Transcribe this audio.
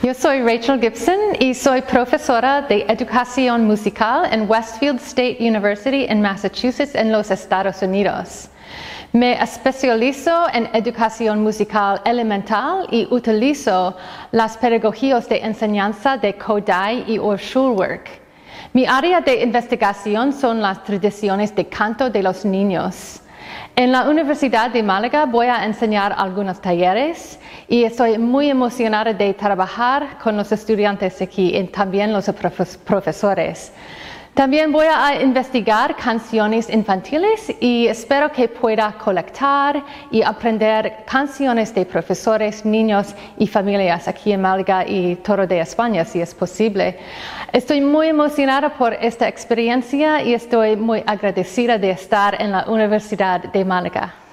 Yo soy Rachel Gibson y soy profesora de educación musical en Westfield State University en Massachusetts, en los Estados Unidos. Me especializo en educación musical elemental y utilizo las pedagogías de enseñanza de Kodály y Schulwerk. Mi área de investigación son las tradiciones de canto de los niños. En la Universidad de Málaga voy a enseñar algunos talleres y estoy muy emocionada de trabajar con los estudiantes aquí y también los profesores. También voy a investigar canciones infantiles y espero que pueda colectar y aprender canciones de profesores, niños y familias aquí en Málaga y todo de España, si es posible. Estoy muy emocionada por esta experiencia y estoy muy agradecida de estar en la Universidad de Málaga.